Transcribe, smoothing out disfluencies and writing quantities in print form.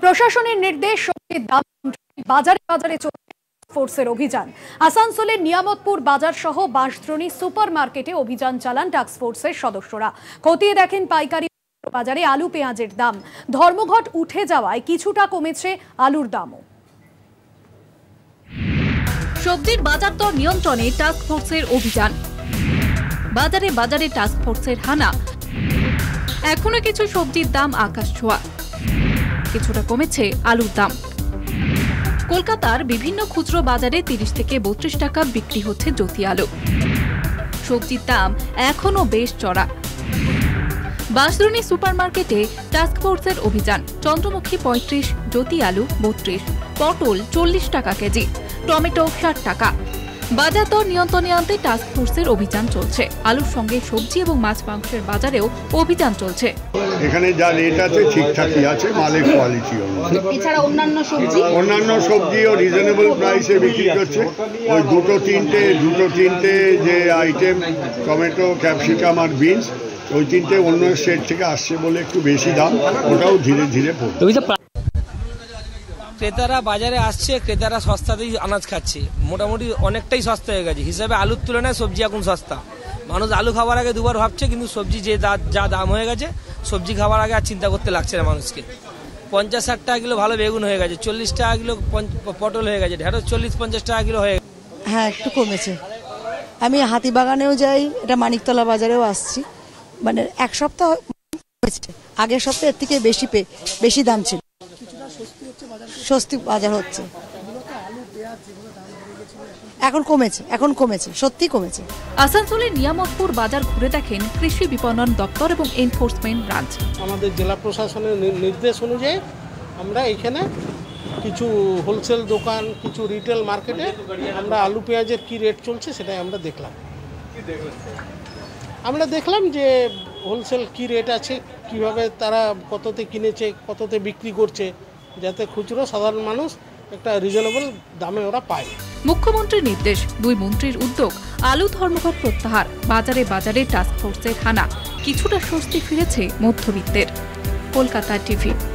প্রশাসনের নির্দেশ, সবজির দাম বাজারে বাজারে চলছে ফোর্সের অভিযান। আসানসোলের নিয়ামতপুর বাজার সহ বাঁশদ্রোণী সুপার মার্কেটে অভিযান চালান টাস্ক ফোর্সের সদস্যরা। খতিয়ে দেখেন পাইকারি বাজারে আলু পেঁয়াজের দাম। ধর্মঘট উঠে যাওয়ায় কিছুটা কমেছে আলুর দামও। সবজির বাজার দর নিয়ন্ত্রণে টাস্ক ফোর্সের অভিযান। বাজারে বাজারে টাস্ক ফোর্সের হানা। এখনো কিছু সবজির দাম আকাশ ছোঁয়া, কিছুটা কমেছে আলুর দাম। কলকাতার বিভিন্ন খুচরো বাজারে 30 থেকে 32 টাকা বিক্রি হচ্ছে জ্যোতি আলু। সবজির দাম এখনো বেশ চড়া। বাঁশদ্রোণী সুপার মার্কেটে টাস্ক ফোর্সের অভিযান। চন্দ্রমুখী 35, জ্যোতি আলু 32, পটল 40 টাকা কেজি, টমেটো 60 টাকা। বাজার দর নিয়ন্ত্রণে আনতে টাস্ক ফোর্সের অভিযান চলছে। আলুর সঙ্গে সবজি এবং মাছ মাংসের বাজারেও অভিযান চলছে। এখানে যা রেট আছে ঠিকঠাকই আছে, মালের কোয়ালিটি এছাড়া অন্যান্য সবজিও রিজনেবল প্রাইসে বিক্রি করছে। ওই দুটো তিনটে যে আইটেম, টমেটো, ক্যাপসিকাম আর বিনস, ওই তিনটে অন্য স্টেট থেকে আসছে বলে একটু বেশি দাম, ওটাও ধীরে ধীরে পড়বে। ক্রেতারা বাজারে আসছে, ক্রেতারা সস্তাতেই আনাজ খাচ্ছে, মোটামুটি অনেকটাই সস্তা হয়ে গেছে হিসাবে। আলুর তুলনায় সবজি এখন সস্তা। মানুষ আলু খাবার আগে দুবার ভাবছে, কিন্তু সবজি যা দাম হয়ে গেছে, সবজি খাবার আগে আর চিন্তা করতে লাগছে না মানুষকে। 50-60 টাকা কিলো ভালো বেগুন হয়ে গেছে, 40 টাকা কিলো পটল হয়ে গেছে, ঢেঁড়স 40-50 টাকা কিলো হয়ে গেছে। হ্যাঁ, একটু কমেছে। আমি হাতিবাগানেও যাই, এটা মানিকতলা বাজারেও আসছি, মানে এক সপ্তাহ হয়েছে। আগের সপ্তাহের থেকে বেশি দাম ছিল, স্বস্তি বাজার হচ্ছে। এখন কমেছে, সত্যি কমেছে। আসানসোলের নিয়ামতপুর বাজার ঘুরে দেখেন কৃষি বিপণন দপ্তর এবং এনফোর্সমেন্ট ব্রাঞ্চ। আমাদের জেলা প্রশাসনের নির্দেশ অনুযায়ী আমরা এখানে কিছু হোলসেল দোকান, কিছু রিটেল মার্কেটে আমরা আলু পেঁয়াজের কি রেট চলছে সেটাই আমরা দেখলাম যে হোলসেল কি রেট আছে, কিভাবে তারা কততে কিনেছে, কততে বিক্রি করছে, যাতে খুচরো সাধারণ মানুষ একটা রিজনেবল দামে ওরা পায়। মুখ্যমন্ত্রীর নির্দেশ, 2 মন্ত্রীর উদ্যোগ, আলু ধর্মঘট প্রত্যাহার। বাজারে বাজারে টাস্ক ফোর্সের হানা। কিছুটা স্বস্তি ফিরেছে মধ্যবিত্তের। কলকাতা টিভি।